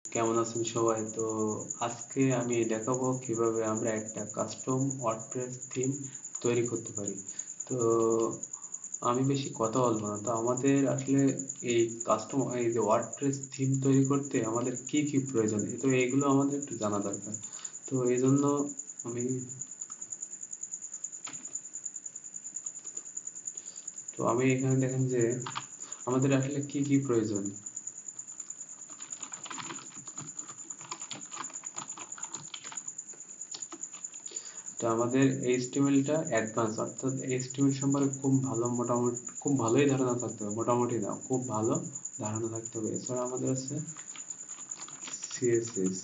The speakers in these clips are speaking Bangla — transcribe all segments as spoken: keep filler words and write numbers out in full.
কেমন আছেন সবাই? তো আজকে আমি দেখাবো কিভাবে আমরা একটা কাস্টম ওয়ার্ডপ্রেস থিম তৈরি করতে পারি। তো আমি বেশি কথা বলবো না। তো আমাদের আসলে এই কাস্টম এই যে ওয়ার্ডপ্রেস থিম তৈরি করতে আমাদের কি কি প্রয়োজন, তো এইগুলো আমাদের একটু জানা দরকার। তো এই জন্য আমি তো আমি এখানে দেখেন যে আমাদের আসলে কি কি প্রয়োজন। তো আমাদের এইচটিএমএল টা অ্যাডভান্স, অর্থাৎ এইচটিএমএল সম্পর্কে খুব ভালো মোটামুটি খুব ভালোই ধারণা থাকতে হবে, মোটামুটি না খুব ভালো ধারণা থাকতে হবে। এছাড়া আমাদের আছে সিএসএস।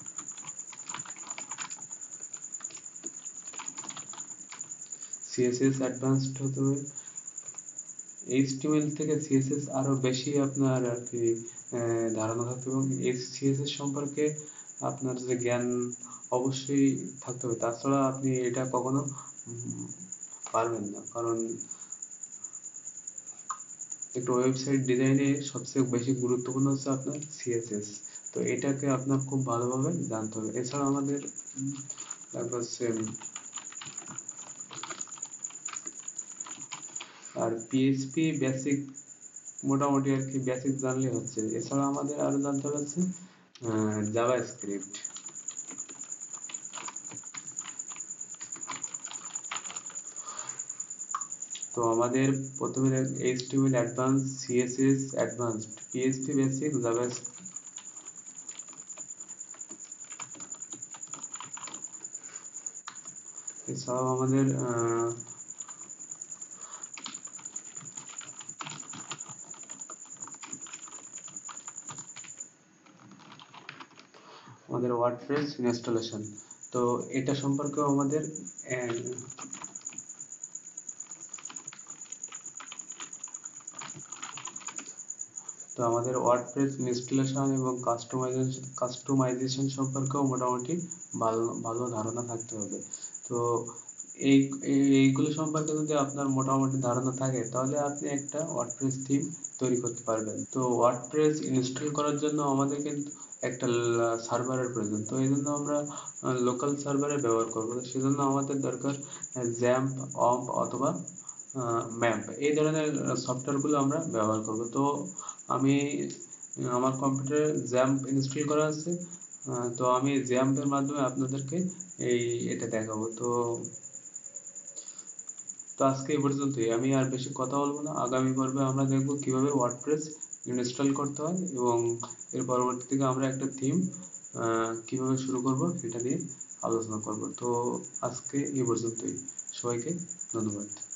সিএসএস অ্যাডভান্সড হতে হবে। এইচটিএমএল থেকে সিএসএস আরো বেশি আপনার আর কি আহ, ধারণা থাকতে হবে, এবং এই সিএসএস সম্পর্কে আপনার যে জ্ঞান অবশ্যই থাকতে হবে। তাছাড়া আপনি এটা কখনো উম, পারবেন না, কারণ একটা ওয়েবসাইট ডিজাইনে সবচেয়ে বেশি গুরুত্বপূর্ণ হচ্ছে আপনার সিএসএস। তো এটাকে আপনার খুব ভালোভাবে জানতে হবে। এছাড়া আমাদের উম, লাগবে হচ্ছে আর পিএইচপি বেসিক, মোটামুটি আর কি বেসিক জানলে হচ্ছে। এছাড়া আমাদের আরো জানতে হবে হচ্ছে জাভা স্ক্রিপ্ট। তো আমাদের প্রথমে HTML advance, CSS advanced, PHP basic, Java. এছাড়াও আমাদের আহ, আমাদের ওয়ার্ডপ্রেস ইনস্টলেশন। তো এটা সম্পর্কেও আমাদের আহ, তো আমাদের ওয়ার্ডপ্রেস ইনস্টলেশন এবং কাস্টমাইজেশন কাস্টমাইজেশন সম্পর্কেও মোটামুটি ভালো ভালো ধারণা থাকতে হবে। তো এই এই- এইগুলো সম্পর্কে যদি আপনার মোটামুটি ধারণা থাকে, তাহলে আপনি একটা ওয়ার্ডপ্রেস থিম তৈরি করতে পারবেন। তো ওয়ার্ডপ্রেস ইনস্টল করার জন্য আমাদের কিন্তু একটা সার্ভারের প্রয়োজন। তো এই জন্য আমরা লোকাল সার্ভারে ব্যবহার করবো। তো সেজন্য আমাদের দরকার জ্যাম্প, অম্প অথবা ম্যাম্প, এই ধরনের সফটওয়্যারগুলো আমরা ব্যবহার করব। তো আমি আমার কম্পিউটারে জ্যাম্প ইনস্টল করা আছে। আহ, তো আমি জ্যাম্পের মাধ্যমে আপনাদেরকে এই এটা দেখাবো। তো তো আজকে এই পর্যন্তই, আমি আর বেশি কথা বলবো না। আগামী পর্বে আমরা দেখবো কিভাবে ওয়ার্ডপ্রেস ইনস্টল করতে হয়, এবং এর পরবর্তী থেকে আমরা একটা থিম কিভাবে শুরু করব সেটা নিয়ে আলোচনা করব। তো আজকে এই পর্যন্তই, সবাইকে ধন্যবাদ।